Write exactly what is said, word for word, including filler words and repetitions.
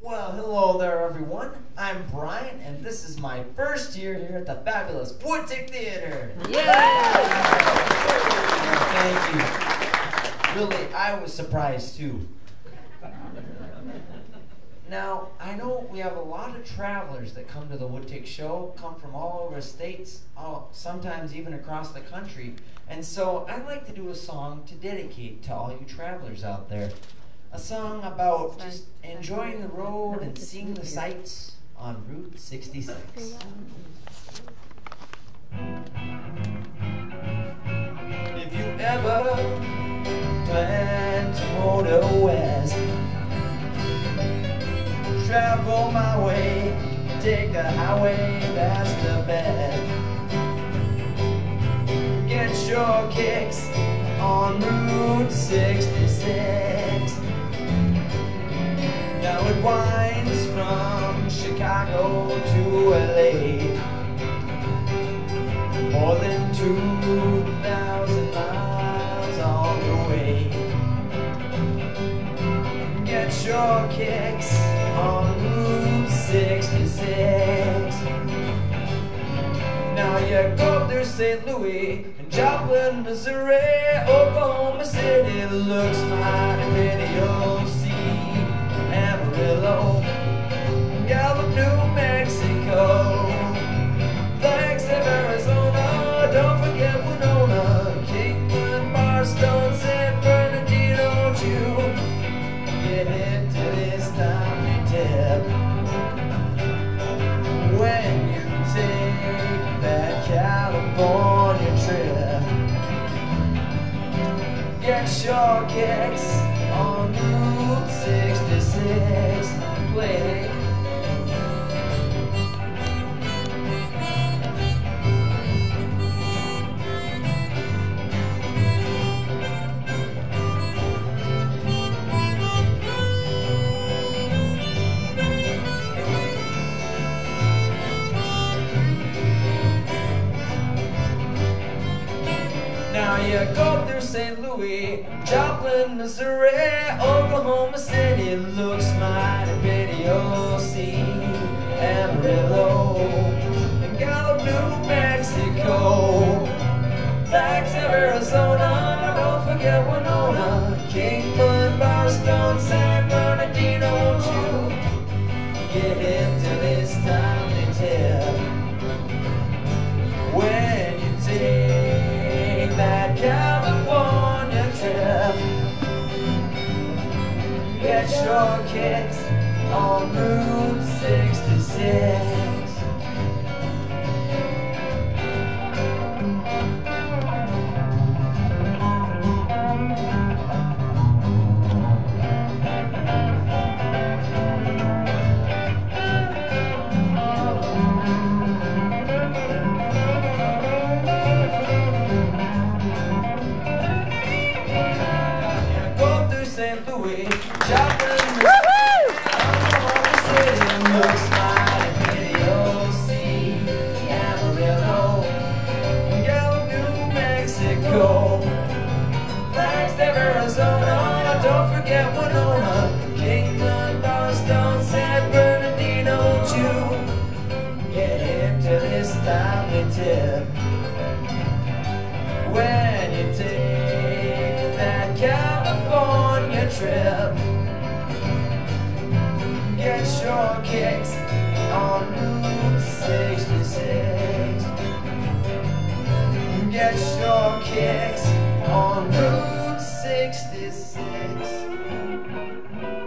Well, hello there, everyone. I'm Brian, and this is my first year here at the fabulous Woodtick Theater. Yeah! Thank you. Really, I was surprised too. Now, I know we have a lot of travelers that come to the Woodtick show, come from all over states, all, sometimes even across the country. And so I'd like to do a song to dedicate to all you travelers out there. A song about just enjoying the road and seeing the sights on Route sixty-six. If you ever plan to motor west, travel my way, take the highway, that's the best. Get your kicks on Route sixty-six. Now it winds from Chicago to L A, more than two thousand miles on the way. Get your kicks on Route sixty-six. Now you go through Saint Louis and Joplin, Missouri, Oklahoma City looks mighty pretty. You'll see Amarillo, Gallup, New Mexico, Flags of Arizona, don't forget Winona, Kingman, Barstow, San Bernardino. Don't you get into this timely tip when you take that California trip. Get your kicks on Route sixty-six. Play. Now you go through Saint Louis, Joplin, Missouri, Oklahoma City looks mighty pretty. You'll see Amarillo and Gallup, New Mexico, Flags of Arizona, don't forget Winona, Kingman, Barstow, San Bernardino. Won't you get into this timely tip when you take that California trip? Get your kicks on Route sixty-six. Saint Louis, Joplin, Oklahoma City looks mighty pretty. You'll see Amarillo, Gallup, New Mexico, Flags of Arizona, don't forget Winona, Kingman, Barstow, San Bernardino. Don't you get into this timely tip when you take that California trip. Get your kicks on Route sixty-six. Get your kicks on Route sixty-six.